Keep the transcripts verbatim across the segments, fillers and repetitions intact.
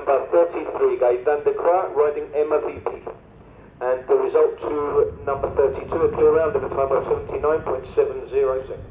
number thirty-three, Gaëtan Decroix, riding M V P. And the result to number thirty-two, a clear round at a time of seventy-nine point seven zero seconds.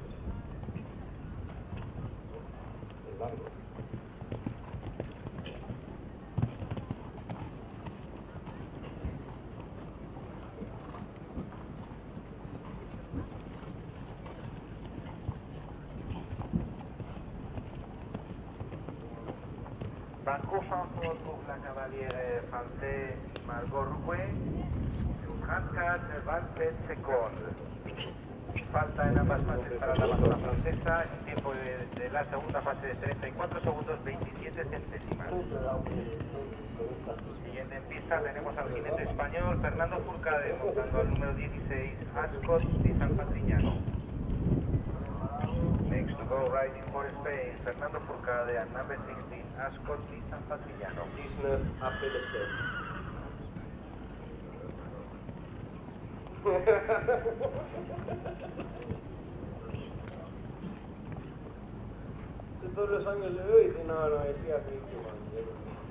Banco Sanford pour la cavalière française Margot Rouet, trente-quatre vingt-sept secondes. Falta en ambas fases para la bajada francesa, el tiempo de, de la segunda fase de treinta y cuatro segundos veintisiete centésimas. Siguiente en pista tenemos al jinete español Fernando Furcade montando al número dieciséis Ascot Di San Patrignano. Next to go riding for Spain, Fernando Furcade and number sixteen, Ascot Di San Patrignano. dix-neuf, après le sept. Todos los años le veo y dice, no, no, decía así.